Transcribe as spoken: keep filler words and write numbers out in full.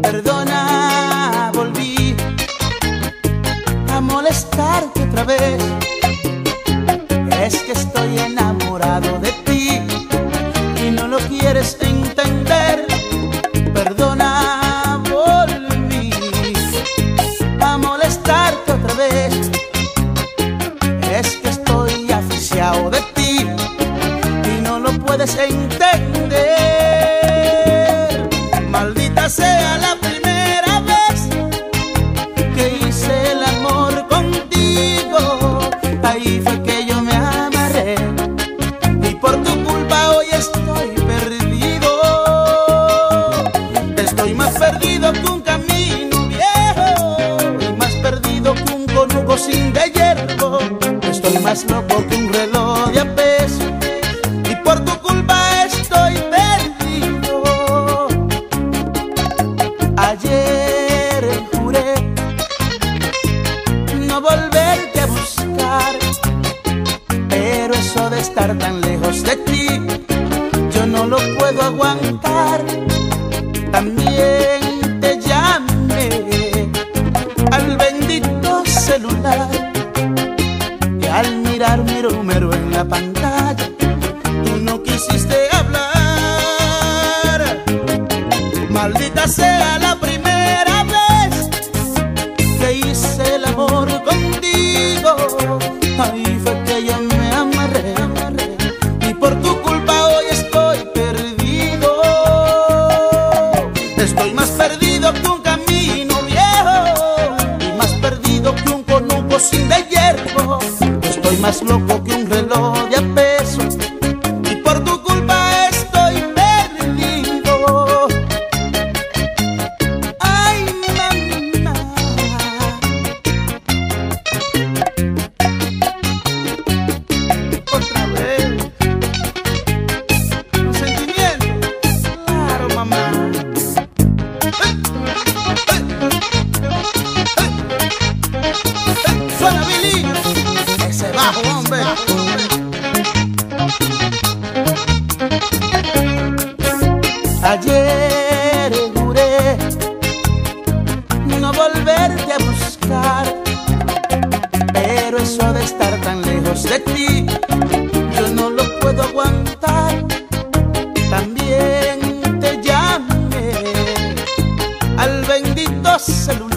Perdona, volví a molestarte otra vez. Es que estoy enamorado de ti y no lo quieres entender. Perdona, volví a molestarte otra vez. Es que estoy aficiado de ti y no lo puedes entender. Maldita sea la primera vez que hice el amor contigo. Ahí fue que yo me amarré y por tu culpa hoy estoy perdido. Estoy más perdido que un camino viejo y más perdido que un conuco sin de hierro. Estoy más loco que un reloj de a peso y por tu culpa estoy perdido. Ayer juré no volverte a buscar, pero eso de estar tan lejos de ti yo no lo puedo aguantar. También te llamé al bendito celular y al mirar mi número en la pantalla tú no quisiste hablar. Maldita sea la primera vez que hice el amor contigo. Ahí fue que yo me amarré, amarré y por tu culpa hoy estoy perdido. Estoy más perdido que un camino viejo y más perdido que un conuco sin de hierro. Estoy más loco que un reloj de a peso y por tu culpa estoy perdido. Ay, mamá. Otra vez. Un sentimiento. Claro, mamá. Suena Billy. Ese bajo, hombre. Ayer juré no volverte a buscar, pero eso de estar tan lejos de ti yo no lo puedo aguantar. También te llamé al bendito celular